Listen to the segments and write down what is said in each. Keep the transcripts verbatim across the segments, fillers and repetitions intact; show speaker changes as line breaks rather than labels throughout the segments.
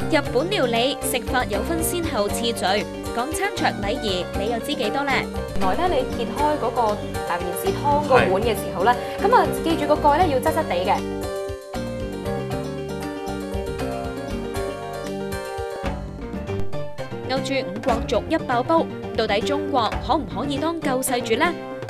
日本料理食法有分先後次序，講餐桌禮儀，你又知幾多呢？
原來咧，你揭開嗰個誒麵豉湯個碗嘅時候咧，咁啊記住個蓋咧要側側地嘅。
勾住五國族一爆煲，到底中國可唔可以當救世主呢？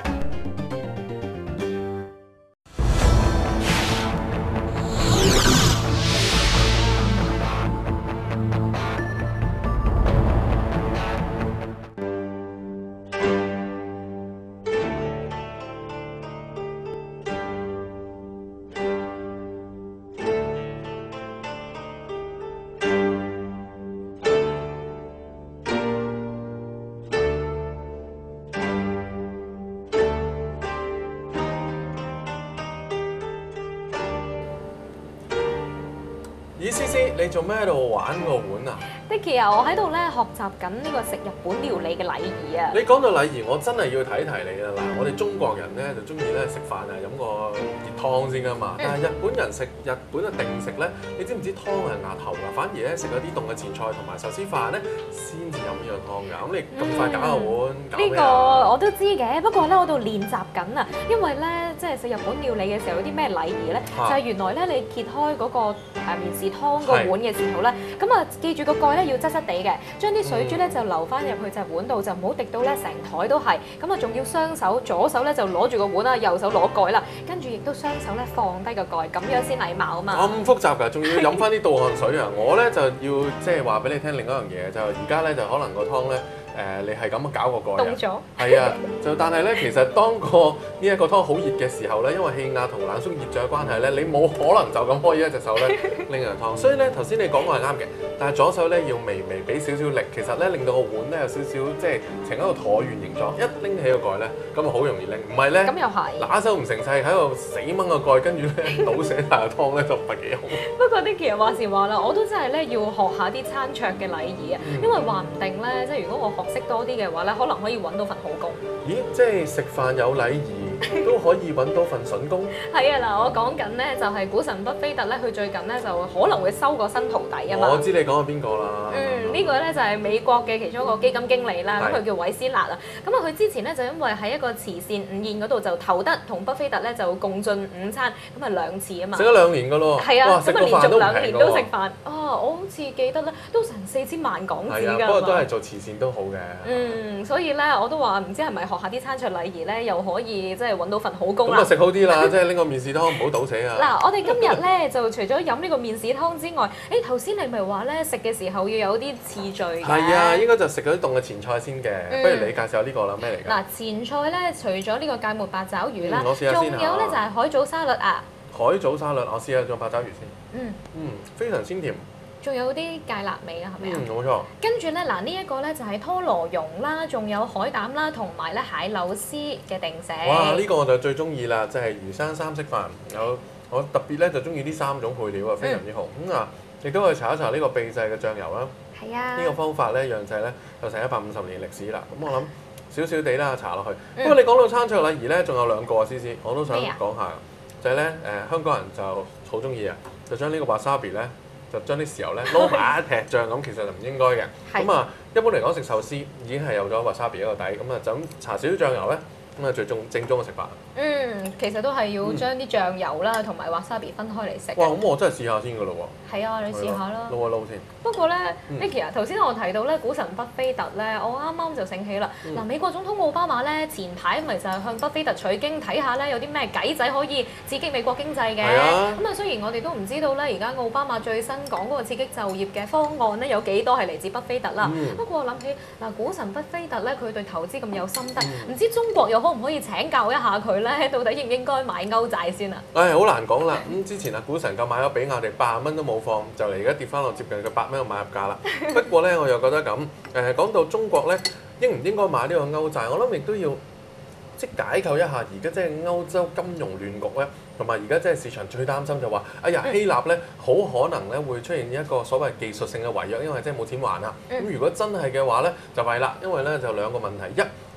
咦，思思，你做咩喺度玩個碗啊
Dicky 啊，我喺度咧學習緊呢個食日本料理嘅禮儀啊！
你講到禮儀，我真係要提一提你啦。嗱，我哋中國人咧就中意咧食飯啊，飲個熱湯先噶嘛。但係日本人食日本嘅定食咧，你知唔知湯係壓頭㗎？反而咧食嗰啲凍嘅前菜同埋壽司飯咧，先至飲呢個湯㗎。咁你咁快搞個碗，搞咩啊？呢個
我都知嘅，不過咧我度練習緊啊，因為咧即係食日本料理嘅時候有啲咩禮儀咧，就係原來咧你揭開嗰個誒麵豉湯個碗嘅時候咧，咁啊記住個蓋咧要側側地嘅。將啲水珠咧就流翻入去隻碗度，就唔好滴到咧成台都係。咁啊，仲要雙手，左手咧就攞住個碗啦，右手攞蓋啦，跟住亦都雙手咧放低個蓋，咁樣先禮貌啊嘛。
咁複雜㗎，仲要飲翻啲倒汗水啊！我咧就要即係話俾你聽另一樣嘢，就而家咧就可能個湯咧。誒、呃，你係咁搞個蓋啊？凍咗。係啊，就但係咧，其實當個呢一個湯好熱嘅時候咧，因為氣壓同冷縮熱脹嘅關係咧，你冇可能就咁可以一隻手咧拎個湯。所以咧，頭先你講過係啱嘅，但係左手咧要微微俾少少力，其實咧令到個碗咧有少少即係呈一個橢圓形狀，一拎起個蓋咧，咁啊好容易拎。唔係咧，
咁又係。揦
手唔成勢喺度死掹個蓋，跟住咧倒瀉晒個湯咧就唔係幾好。
不過啲其實話時話啦，我都真係咧要學下啲餐桌嘅禮儀啊，因為話唔定咧，即係如果我學識多啲嘅話咧，可能可以揾到份好工。
咦，即係食飯有禮儀都可以揾到份筍工？
係啊，嗱，我講緊咧就係股神巴菲特咧，佢最近咧就可能會收個新徒弟啊嘛。
我知你講緊邊個啦。
嗯，呢個咧就係美國嘅其中一個基金經理啦，咁佢叫韋斯納啊。咁啊，佢之前咧就因為喺一個慈善午宴嗰度就投得同巴菲特咧就共進午餐，咁啊兩次啊嘛。
食咗兩年㗎咯。
係啊，咁啊連續兩年都食飯。啊，我好似記得咧都成四千萬港紙㗎。
不過都係做慈善都好嘅。
嗯，所以咧我都話唔知係咪學下啲餐桌禮儀咧，又可以即係揾到份好工啦。
咁啊食好啲啦，即係拎個麵豉湯唔好倒死啊！
嗱，我哋今日咧就除咗飲呢個麵豉湯之外，誒頭先你咪話咧食嘅時候要有啲次序嘅。
係啊，應該就食嗰啲凍嘅前菜先嘅。嗯、不如你介紹下呢個啦，咩嚟㗎？
嗱，前菜咧除咗呢個芥末八爪魚啦，
嗯、我試下先
仲有咧就係海藻沙律啊。
海藻沙律，我試下做八爪魚先。
嗯。
嗯，非常鮮甜。
仲有啲芥辣味啊，係咪啊？
嗯，冇錯。跟
住咧，嗱呢一個咧就係拖羅蓉啦，仲有海膽啦，同埋咧蟹柳絲嘅定食。
哇！呢、呢個我就最中意啦，就係、係、魚生三色飯。有我特別咧就中意呢三種配料啊，非常之好。咁、嗯、啊，亦都可以查一查呢個秘製嘅醬油啦。
係啊。呢
個方法咧，釀製咧就成一百五十年歷史啦。咁我諗少少地啦，搽落去。嗯、不過你講到餐桌禮儀咧，仲有兩個啊，思思，我都想講下，就係咧誒香港人就好中意啊，就將呢個 wasabi 咧。就將啲豉油咧撈埋一劈醬咁，其實就唔應該嘅。咁啊，一般嚟講食壽司已經係有咗 wasabi 一個底，咁啊就咁搽少少醬油咧，咁啊最正正宗嘅食法。
嗯，其實都係要將啲醬油啦同埋 wasabi 分開嚟食。
哇！咁我真係試下先㗎咯喎。
係啊，你試下啦。
撈一撈先。
不過咧 ，Nicky 啊，頭先我提到咧，股神巴菲特咧，我啱啱就醒起啦。嗱、嗯，美國總統奧巴馬咧，前排咪就係向巴菲特取經，睇下咧有啲咩計仔可以刺激美國經濟嘅。係啊。咁啊，雖然我哋都唔知道咧，而家奧巴馬最新講嗰個刺激就業嘅方案咧，有幾多係嚟自巴菲特啦。嗯、不過我諗起嗱，股神巴菲特咧，佢對投資咁有心得，唔、嗯、知中國又可唔可以請教一下佢咧？到底應唔應該買歐債先啊？
唉、哎，好難講啦。咁之前啊，股神夠買咗比亞迪八十蚊都冇放，就嚟而家跌翻落接近佢八蚊嘅買入價啦。不過咧，我又覺得咁誒，講到中國咧，應唔應該買呢個歐債？我諗亦都要即係解構一下而家即係歐洲金融亂局咧，同埋而家即係市場最擔心就話，哎呀希臘咧好可能咧會出現一個所謂技術性嘅違約，因為即係冇錢還啊。咁、嗯、如果真係嘅話咧，就弊啦，因為咧就兩個問題，一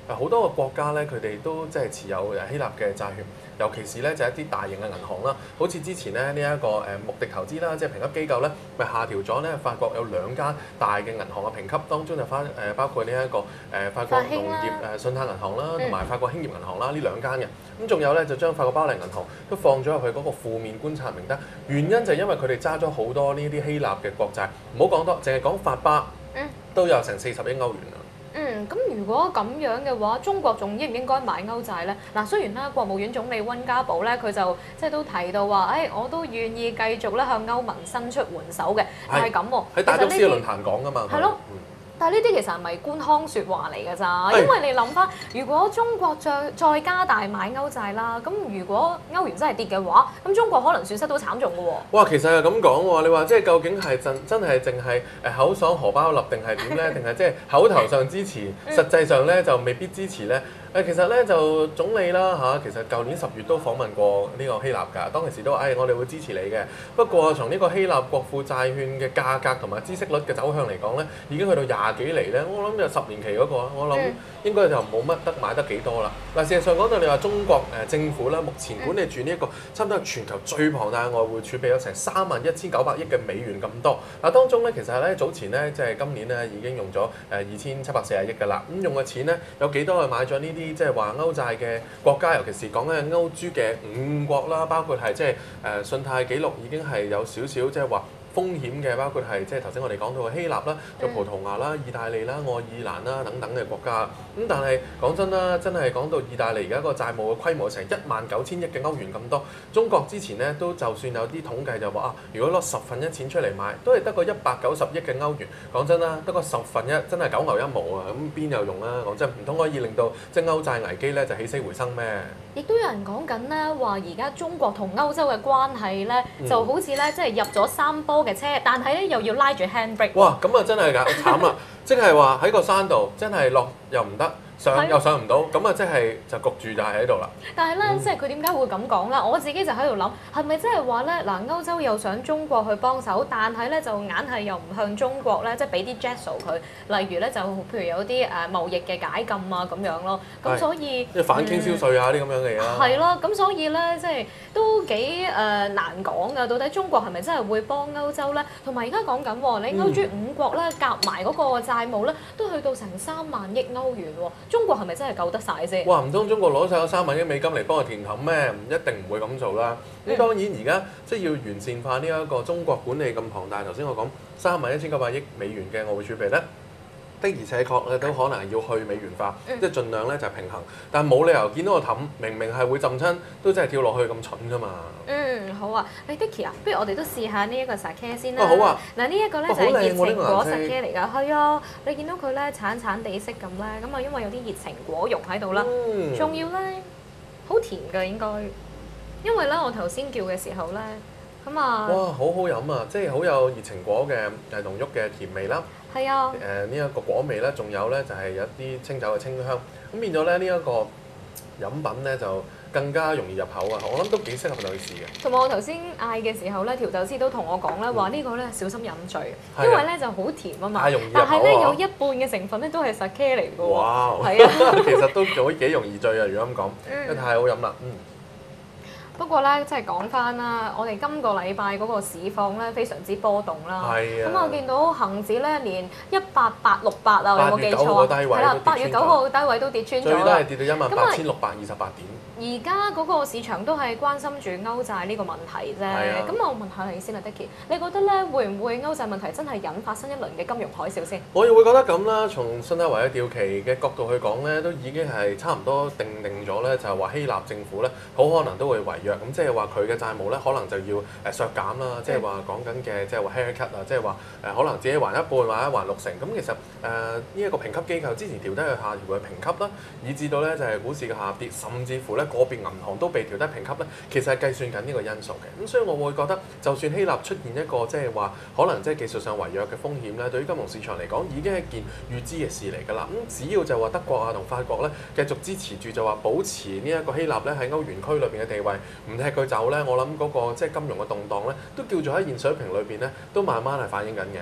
好多個國家咧，佢哋都即係持有誒希臘嘅債券，尤其是咧就係一啲大型嘅銀行啦，好似之前咧呢一個誒穆迪投資啦，即係評級機構咧，咪下調咗咧法國有兩間大嘅銀行嘅評級，當中就翻誒包括呢一個誒法國農業誒信貸銀行啦，同埋法國興業銀行啦，呢兩間嘅。咁仲有咧就將法國巴黎銀行都放咗入去嗰個負面觀察名單，原因就係因為佢哋揸咗好多呢啲希臘嘅國債，唔好講多，淨係講法巴都有成四十億歐元啦。
嗯，咁如果咁樣嘅話，中國仲應唔應該買歐債咧？嗱，雖然啦，國務院總理温家寶咧，佢就即係都提到話，誒、哎，我都願意繼續咧向歐盟伸出援手嘅，但係咁喎，
喺達沃斯嘅論壇講㗎嘛。
係咯。但係呢啲其實係咪官腔説話嚟㗎咋？因為你諗翻，如果中國再再加大買歐債啦，咁如果歐元真係跌嘅話，咁中國可能損失都慘重㗎喎。
哇，其實係咁講喎，你話即係究竟係真真係淨係誒口爽荷包立定係點咧？定係即係口頭上支持，實際上咧就未必支持咧？誒，其實咧就總理啦嚇，其實舊年十月都訪問過呢個希臘㗎，當其時都話誒、哎、我哋會支持你嘅。不過從呢個希臘國庫債券嘅價格同埋孳息率嘅走向嚟講咧，已經去到廿幾厘咧。我諗有十年期嗰、那個，我諗應該就冇乜得買得幾多啦。嗱，事實上講到你話中國誒政府咧，目前管理住呢一個差唔多係全球最龐大嘅外匯儲備，有成三萬一千九百億嘅美元咁多。嗱，當中咧其實咧早前咧即係今年咧已經用咗誒二千七百四十億㗎啦。咁用嘅錢咧有幾多去買咗呢啲即係話歐債嘅國家，尤其是講緊歐豬嘅五國啦，包括係即係誒信貸記錄已經係有少少即係話風險嘅，包括係即係頭先我哋講到嘅希臘啦、就葡萄牙啦、意大利啦、愛爾蘭啦等等嘅國家。咁但係講真啦，真係講到意大利而家個債務嘅規模成一萬九千億嘅歐元咁多。中國之前咧都就算有啲統計就話啊，如果攞十分一錢出嚟買，都係得個一百九十億嘅歐元。講真啦，得個十分一真係九牛一毛啊！咁邊有用啊？講真，唔通可以令到即係歐債危機咧就起死回生咩？
亦都有人講緊咧話，而家中國同歐洲嘅關係咧就好似咧即係入咗三波嘅車，但係咧又要拉住 handbrake。哇！
咁啊真係㗎，慘啦！即係話喺個山度，真係落又唔得，上又上唔到，咁啊即係就焗住就係喺度啦。
但係咧，嗯、即係佢點解會咁講啦？我自己就喺度諗，係咪即係話咧嗱，歐洲又想中國去幫手，但係咧就硬係又唔向中國咧，即係俾啲 gesso 佢，例如咧就譬如有啲誒貿易嘅解禁啊咁樣咯。咁所以
即係反傾銷稅啊啲咁樣嘅嘢啦。
係咯，咁所以咧即係都幾誒、呃、難講㗎。到底中國係咪真係會幫歐洲咧？同埋而家講緊喎，你歐豬五國咧夾埋嗰個債務咧，都去到成三萬億歐元喎。中國係咪真係救得晒先？
哇！唔通中國攞晒三萬億美金嚟幫佢填冚咩？唔一定唔會咁做啦。咁、嗯、當然而家即係要完善化呢一個中國管理咁龐大。頭先我講三萬一千九百億美元嘅外匯儲備咧，的而且確咧都可能要去美元化，嗯、即係盡量咧就係平衡。但係冇理由見到個氹明明係會浸親，都真係跳落去咁蠢㗎嘛。
嗯，好啊，誒 Dicky 啊，不如我哋都試下呢一個 sake 先啦。
好啊。
嗱，呢一個咧就係熱情果 sake 嚟㗎，係啊，你見到佢咧橙橙地色咁咧，咁啊因為有啲熱情果蓉喺度啦，仲、嗯、要咧好甜㗎應該，因為咧我頭先叫嘅時候咧，咁啊，
哇，好好飲啊，即係好有熱情果嘅誒濃郁嘅甜味啦。
係啊。
誒呢一個果味咧，仲有咧就係有啲清酒嘅清香，咁變咗咧呢一個飲品咧就更加容易入口啊！我諗都幾適合女士嘅。
同埋我頭先嗌嘅時候咧，調酒師都同我講咧，話呢個咧小心飲醉，因為咧就好甜啊嘛。
太容易入口啊！
但係咧有一半嘅成分咧都係 sake 嚟嘅喎。
哇！
係啊，
其實都幾幾容易醉啊！如果咁講，因為太好飲啦。嗯。
不過咧，即係講翻啦，我哋今個禮拜嗰個市況咧非常之波動啦。係啊。咁我見到恆指咧連一八八六八啊，有冇記錯啊？係啦，八月九號低位都跌穿咗啦。最低係跌到一萬八千六百二十八點。而家嗰個市場都係關心住歐債呢個問題啫。咁我問下你先啊 Dicky，你覺得咧會唔會歐債問題真係引發新一輪嘅金融海嘯先？
我又會覺得咁啦，從信貸違約掉期嘅角度去講咧，都已經係差唔多定定咗咧，就係話希臘政府咧好可能都會違約，咁即係話佢嘅債務咧可能就要誒削減啦，即係話講緊嘅即係話 haircut 啊，即係話誒可能自己還一半或者還六成。咁其實誒呢一個評級機構之前調低佢下調嘅評級啦，以至到咧就係股市嘅下跌，甚至乎咧個別銀行都被調低評級咧，其實係計算緊呢個因素嘅。咁所以我會覺得，就算希臘出現一個即係話可能即係技術上違約嘅風險咧，對於金融市場嚟講已經係一件預知嘅事嚟㗎啦。咁只要就話德國啊同法國咧繼續支持住就話保持呢一個希臘咧喺歐元區裏邊嘅地位，唔踢佢走咧，我諗嗰個即係金融嘅動盪咧，都叫做喺現水平裏邊咧，都慢慢係反映緊嘅。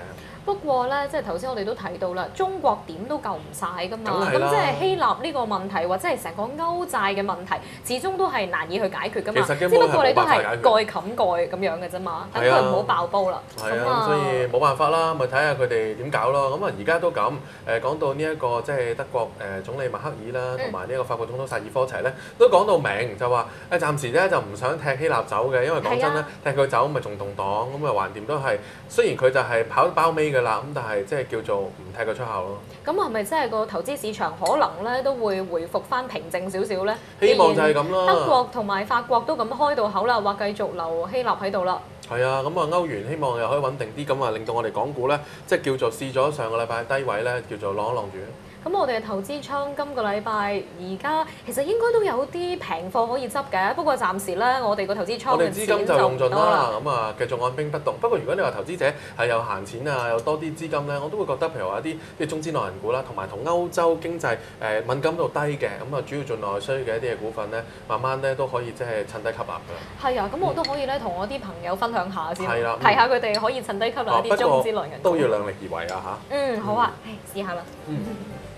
不過咧，即係頭先我哋都提到啦，中國點都救唔晒㗎嘛。咁
咁
即係希臘呢個問題，或者係成個歐債嘅問題，始終都係難以去解決㗎嘛。只不過你都係蓋冚蓋咁樣嘅啫嘛，等佢唔好爆煲啦。
係啊，所以冇辦法啦，咪睇下佢哋點搞咯。咁啊，而家都咁誒講到呢一個即係德國誒總理默克爾啦，同埋呢一個法國總統薩爾科齊咧，都講到明就話誒暫時咧就唔想踢希臘走嘅，因為講真咧，踢佢走咪仲動盪，咁啊橫掂都係雖然佢就係跑包尾㗎啦，咁但係即係叫做唔踢佢出口咯。
咁係咪即係個投資市場可能咧都會回復翻平靜少少咧？
希望就係咁啦。
德國同埋法國都咁開到口啦，話繼續留希臘喺度啦。
係啊，咁啊歐元希望又可以穩定啲，咁啊令到我哋港股咧，即係叫做試咗上個禮拜低位咧，叫做晾一晾住。
咁我哋嘅投資倉今個禮拜而家其實應該都有啲平貨可以執嘅，不過暫時咧我哋個投資倉嘅
資金就用盡啦，咁啊繼續按兵不動。不過如果你話投資者係有閒錢啊，有多啲資金咧，我都會覺得譬如話一啲即係中資內銀股啦，同埋同歐洲經濟誒敏感度低嘅，咁啊主要做內需嘅一啲嘅股份咧，慢慢咧都可以即係趁低吸納㗎。
係啊，咁我都可以咧同我啲朋友分享下先，
係啦，
提下佢哋可以趁低吸納一啲中資內銀股。
都要量力而為啊嚇。
嗯，好啊，試下啦。
嗯。